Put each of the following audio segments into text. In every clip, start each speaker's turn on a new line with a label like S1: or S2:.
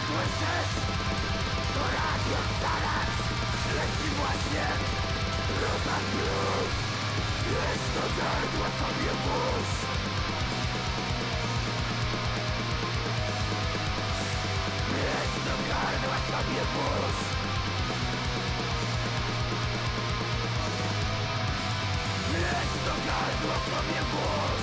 S1: Słyszysz? To radio Starax leci właśnie Rozach Blues. Weź do gardła sobie włóż. Weź do gardła sobie włóż. Weź do gardła sobie włóż.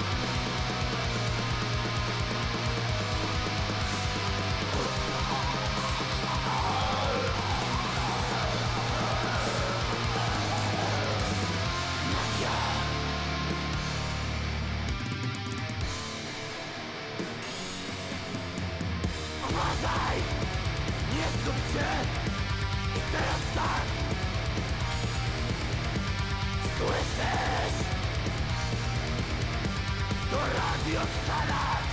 S1: Uważaj! Nie zgub się! I teraz tak! Słyszysz? To radio Starax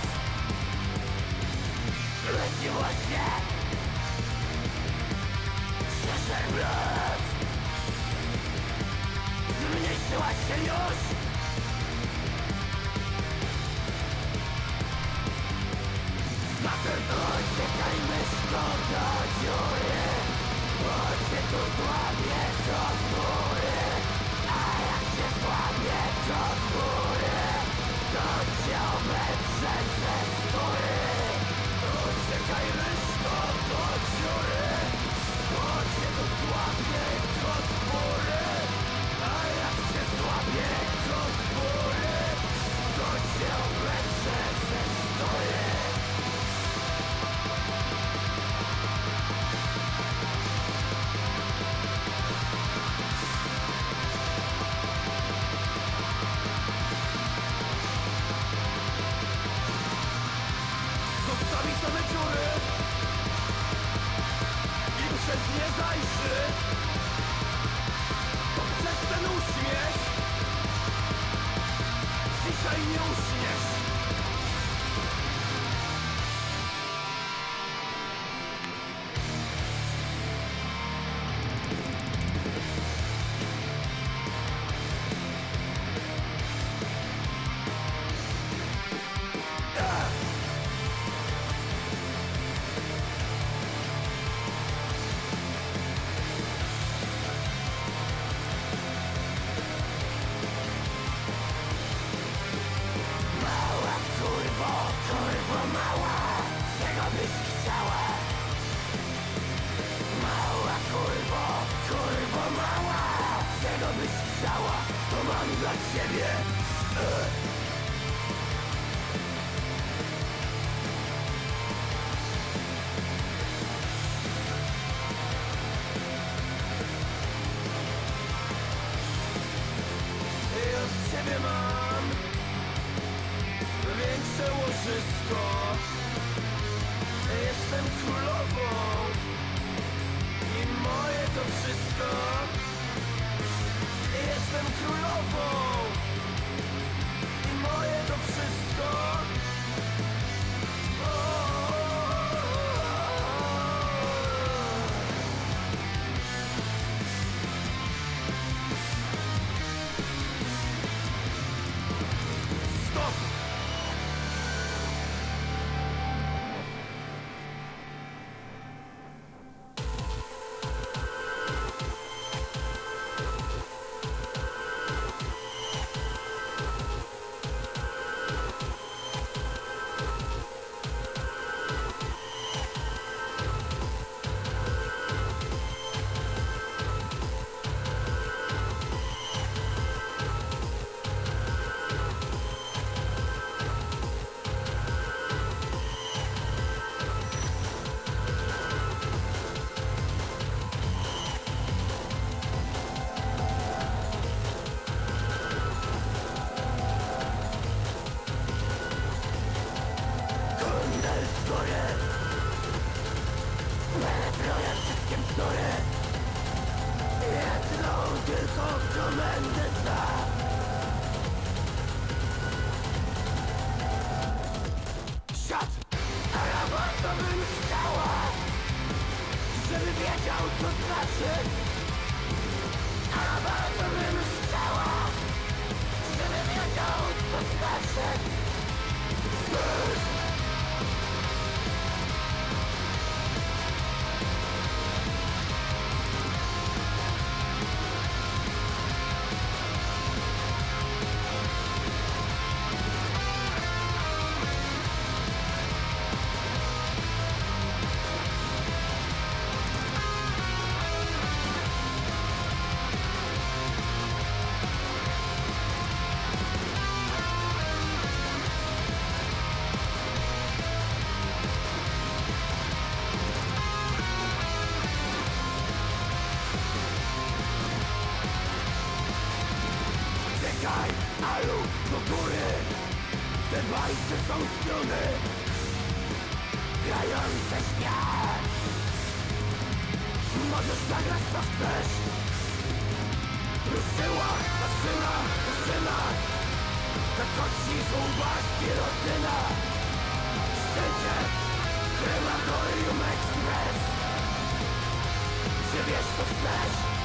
S1: leci właśnie Cheshire Blues. Zmniejszyłaś się już? Zatem uciekaj myszko do dziury, bo cię tu złamie od góry. A jak się złamie od góry, to cię obędzie ze skóry. Uciekaj myszko do dziury, bo cię tu złamie od góry. A jak się złamie od góry, to cię obędzie ze skóry. Zostawi same dziury i przez nie zajrzy. To przez ten uśmiech dzisiaj nie uśniesz. Kurwo mała, czego byś chciała? Mała kurwo mała, czego byś chciała? To mam dla ciebie. Ja z ciebie mam większe łożysko. Jestem królową i moje to wszystko. Jestem królową i moje to wszystko. Stop! alu do góry. W tej bajce są struny grające śpiew. Możesz zagrać co chcesz. Ruszyła maszyna, maszyna. Na koci zubach gilotyna. W szczycie krematorium ekspres. Czy wiesz co chcesz?